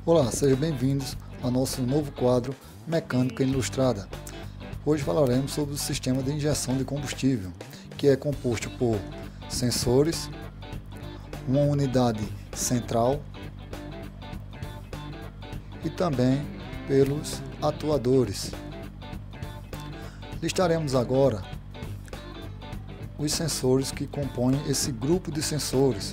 Olá, sejam bem-vindos ao nosso novo quadro Mecânica Ilustrada. Hoje falaremos sobre o sistema de injeção de combustível, que é composto por sensores, uma unidade central e também pelos atuadores. Listaremos agora os sensores que compõem esse grupo de sensores.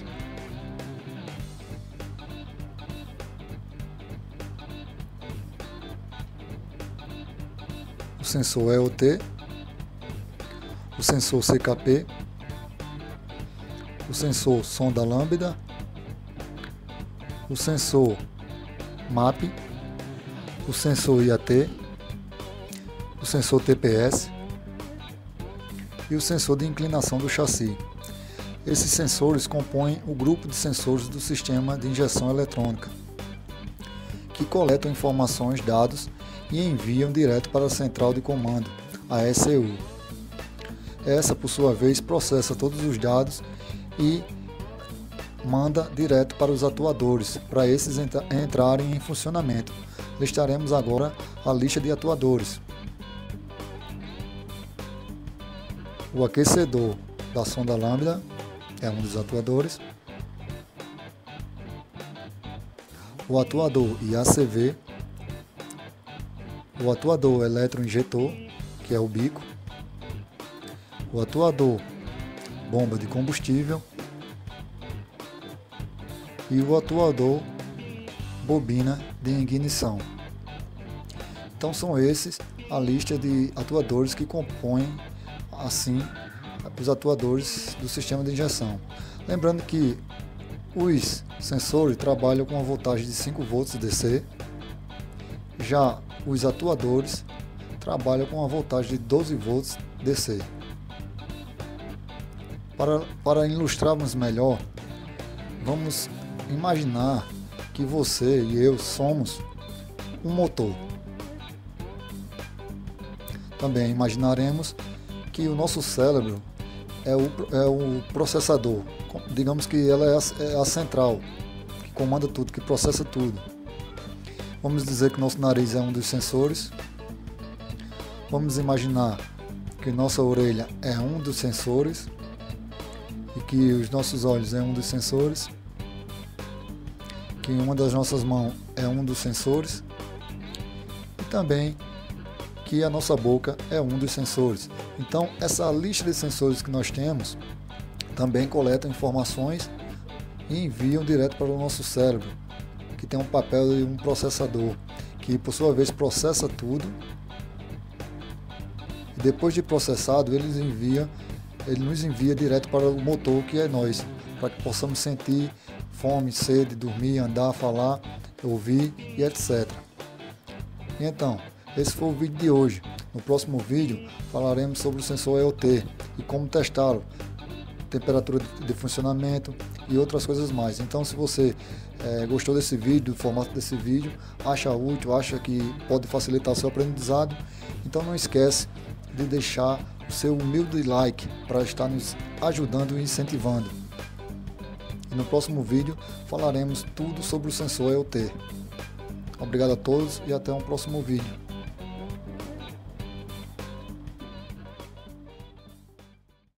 O sensor EOT, o sensor CKP, o sensor sonda lambda, o sensor MAP, o sensor IAT, o sensor TPS e o sensor de inclinação do chassi. Esses sensores compõem o grupo de sensores do sistema de injeção eletrônica, que coletam informações, dados e enviam direto para a central de comando, a ECU. Essa, por sua vez, processa todos os dados e manda direto para os atuadores, para esses entrarem em funcionamento. Listaremos agora a lista de atuadores. O aquecedor da sonda lambda é um dos atuadores. O atuador IACV, o atuador eletroinjetor, que é o bico, o atuador bomba de combustível e o atuador bobina de ignição. Então são esses a lista de atuadores que compõem assim os atuadores do sistema de injeção. Lembrando que os sensores trabalham com uma voltagem de 5 volts DC, já os atuadores trabalham com uma voltagem de 12 volts DC. Para ilustrarmos melhor, vamos imaginar que você e eu somos um motor. Também imaginaremos que o nosso cérebro é o processador. Digamos que ela é a central, que comanda tudo, que processa tudo. Vamos dizer que nosso nariz é um dos sensores. Vamos imaginar que nossa orelha é um dos sensores e que os nossos olhos é um dos sensores, que uma das nossas mãos é um dos sensores e também que a nossa boca é um dos sensores. Então, essa lista de sensores que nós temos também coleta informações e enviam direto para o nosso cérebro, que tem um papel de um processador, que por sua vez processa tudo. E depois de processado, ele nos envia direto para o motor, que é nós, para que possamos sentir fome, sede, dormir, andar, falar, ouvir e etc. Então, esse foi o vídeo de hoje. No próximo vídeo falaremos sobre o sensor EOT e como testá-lo, temperatura de funcionamento e outras coisas mais. Então, se você gostou desse vídeo, do formato desse vídeo, acha útil, acha que pode facilitar o seu aprendizado, então não esquece de deixar o seu humilde like para estar nos ajudando e incentivando. E no próximo vídeo falaremos tudo sobre o sensor EOT. Obrigado a todos e até um próximo vídeo.